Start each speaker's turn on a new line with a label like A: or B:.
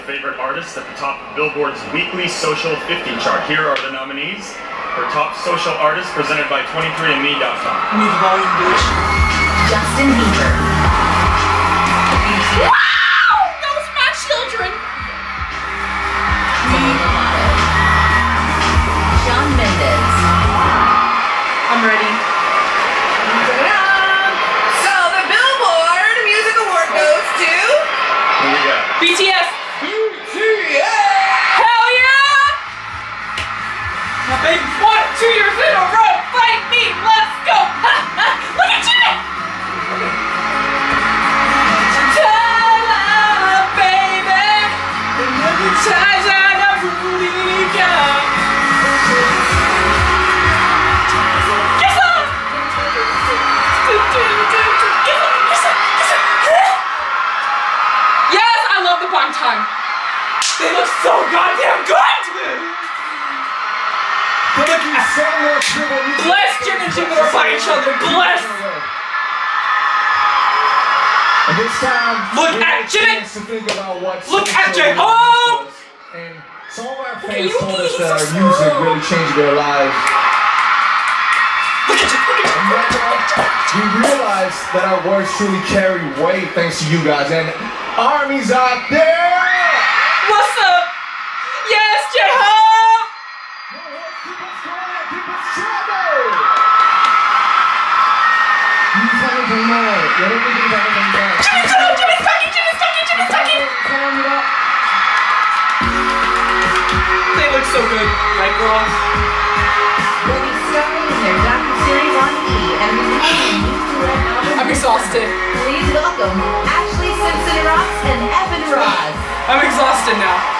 A: favorite artists at the top of Billboard's weekly Social 50 chart. Here are the nominees for Top Social Artists presented by 23andMe.com.
B: I need the volume, bitch.
C: Justin Bieber.
B: Wow! Those are my children!
C: Shawn Mendes.
B: I'm ready.
D: So the Billboard Music Award goes to
A: Who we got?
B: BTS!
D: BTS!
B: Hell yeah! Now, baby, 1, 2 years in a row, fight me, let's go! Look at you! Ta-da, baby! Ta-da, Rudiga! Kiss her! Yes, I love the bong time. They look so goddamn good! Bless Jim and Jim are by each other. Bless!
E: And this time,
B: look at Jimmy! Look at J-Hope!
E: And some of our fans told us that our music really changed their lives.
B: Look at you!
E: And right now, we realized that our words truly carry weight thanks to you guys. And armies out there!
B: What's up? Yes, J-Hope!
E: Keep us going, keep us troubled!
B: Jimmy's talking! They look so good, right, girls?
C: Will be starring in their docu-series on E! And releasing new duet album.
B: I'm exhausted.
C: Please welcome Ashley Simpson Ross and Evan Ross.
B: I'm exhausted now.